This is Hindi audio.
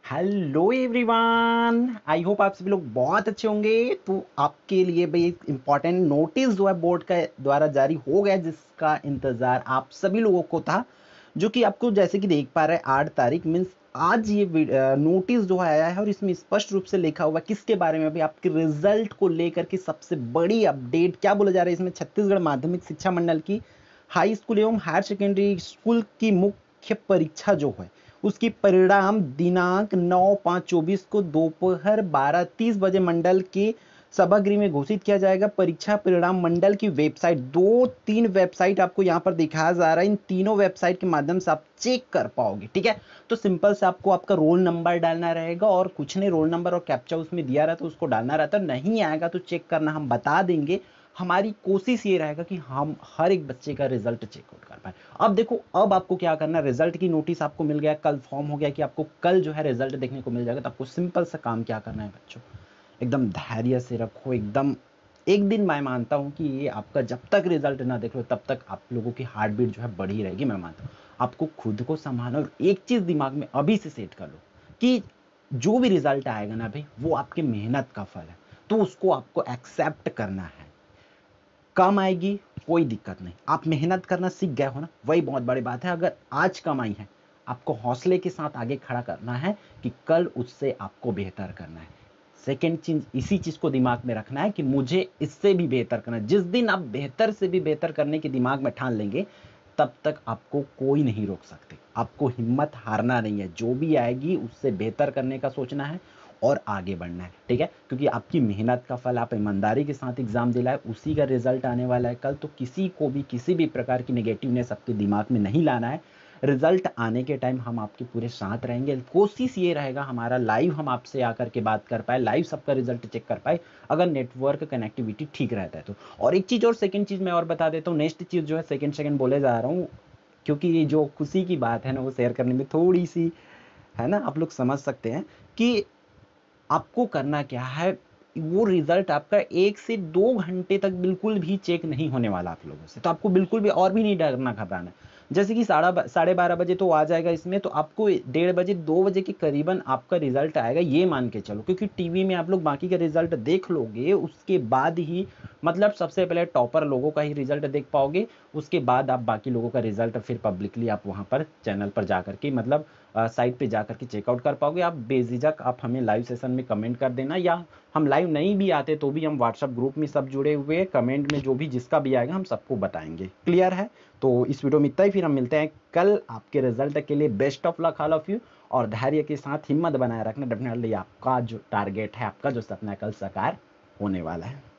हेलो एवरीवन, आई होप आप सभी लोग बहुत अच्छे होंगे। तो आपके लिए भाई एक इम्पॉर्टेंट नोटिस जो है बोर्ड का द्वारा जारी हो गया, जिसका इंतजार आप सभी लोगों को था, जो कि आपको जैसे कि देख पा रहे हैं 8 तारीख मीन्स आज ये नोटिस जो है आया है और इसमें स्पष्ट रूप से लिखा हुआ है किसके बारे में। अभी आपके रिजल्ट को लेकर के सबसे बड़ी अपडेट क्या बोला जा रहा है इसमें, छत्तीसगढ़ माध्यमिक शिक्षा मंडल की हाई स्कूल एवं हायर सेकेंडरी स्कूल की मुख्य परीक्षा जो है उसकी परिणाम दिनांक 9/5/24 को दोपहर 12:30 बजे मंडल के सभागृह में घोषित किया जाएगा। परीक्षा परिणाम मंडल की वेबसाइट, 2-3 वेबसाइट आपको यहाँ पर दिखाया जा रहा है, इन तीनों वेबसाइट के माध्यम से आप चेक कर पाओगे। ठीक है, तो सिंपल से आपको आपका रोल नंबर डालना रहेगा और कुछ नहीं, रोल नंबर और कैप्चा उसमें दिया रहता है उसको डालना रहता है। नहीं आएगा तो चेक करना हम बता देंगे। हमारी कोशिश ये रहेगा कि हम हर एक बच्चे का रिजल्ट चेकआउट कर पाए। अब देखो, अब आपको क्या करना है, रिजल्ट की नोटिस आपको मिल गया, कल फॉर्म हो गया कि आपको कल जो है रिजल्ट देखने को मिल जाएगा। तो आपको सिंपल सा काम क्या करना है बच्चों, एकदम धैर्य से रखो, एकदम एक दिन मैं मानता हूं कि ये आपका जब तक रिजल्ट ना देख लो तब तक आप लोगों की हार्ट बीट जो है बढ़ी रहेगी। मैं मानता हूं आपको खुद को संभालो और एक चीज दिमाग में अभी से सेट कर लो कि जो भी रिजल्ट आएगा ना भाई, वो आपकी मेहनत का फल है, तो उसको आपको एक्सेप्ट करना है। कम आएगी कोई दिक्कत नहीं, आप मेहनत करना सीख गए हो ना, वही बहुत बड़ी बात है। अगर आज कम आई है, आपको हौसले के साथ आगे खड़ा करना है कि कल उससे आपको बेहतर करना है। सेकेंड चीज, इसी चीज को दिमाग में रखना है कि मुझे इससे भी बेहतर करना है। जिस दिन आप बेहतर से भी बेहतर करने के दिमाग में ठान लेंगे, तब तक आपको कोई नहीं रोक सकते। आपको हिम्मत हारना नहीं है, जो भी आएगी उससे बेहतर करने का सोचना है और आगे बढ़ना है। ठीक है, क्योंकि आपकी मेहनत का फल, आप ईमानदारी के साथ एग्जाम दिलाए, उसी का रिजल्ट आने वाला है कल। तो किसी को भी किसी भी प्रकार की नेगेटिवनेस आपके दिमाग में नहीं लाना है। रिजल्ट आने के टाइम हम आपके पूरे साथ रहेंगे। कोशिश ये रहेगा हमारा लाइव हम आपसे आकर के बात कर पाए, लाइव सबका रिजल्ट चेक कर पाए, अगर नेटवर्क कनेक्टिविटी ठीक रहता है तो। और एक चीज और, सेकंड चीज मैं और बता देता हूँ, नेक्स्ट चीज जो है सेकंड सेकंड बोले जा रहा हूँ, क्योंकि ये जो खुशी की बात है ना, वो शेयर करने में थोड़ी सी है ना, आप लोग समझ सकते हैं कि आपको करना क्या है। वो रिजल्ट आपका 1 से 2 घंटे तक बिल्कुल भी चेक नहीं होने वाला आप लोगों से, तो आपको बिल्कुल भी और भी नहीं डरना घबराना। जैसे कि 12:30 बजे तो आ जाएगा इसमें, तो आपको 1:30 2 बजे के करीबन आपका रिजल्ट आएगा, ये मान के चलो। क्योंकि टीवी में आप लोग बाकी का रिजल्ट देख लोगे, उसके बाद ही मतलब सबसे पहले टॉपर लोगों का ही रिजल्ट देख पाओगे, उसके बाद आप बाकी लोगों का रिजल्ट फिर पब्लिकली आप वहां पर चैनल पर जाकर के मतलब साइट पे जाकर के चेकआउट कर पाओगे। आप बेझिझक आप हमें लाइव सेशन में कमेंट कर देना, या हम लाइव नहीं भी आते तो भी हम व्हाट्सएप ग्रुप में सब जुड़े हुए हैं, कमेंट में जो भी जिसका भी आएगा हम सबको बताएंगे। क्लियर है? तो इस वीडियो में इतना ही, फिर हम मिलते हैं कल आपके रिजल्ट के लिए। Best of luck all of you, और धैर्य के साथ हिम्मत बनाए रखना, डेफिनेटली आपका जो टारगेट है, आपका जो सपना है, कल साकार होने वाला है।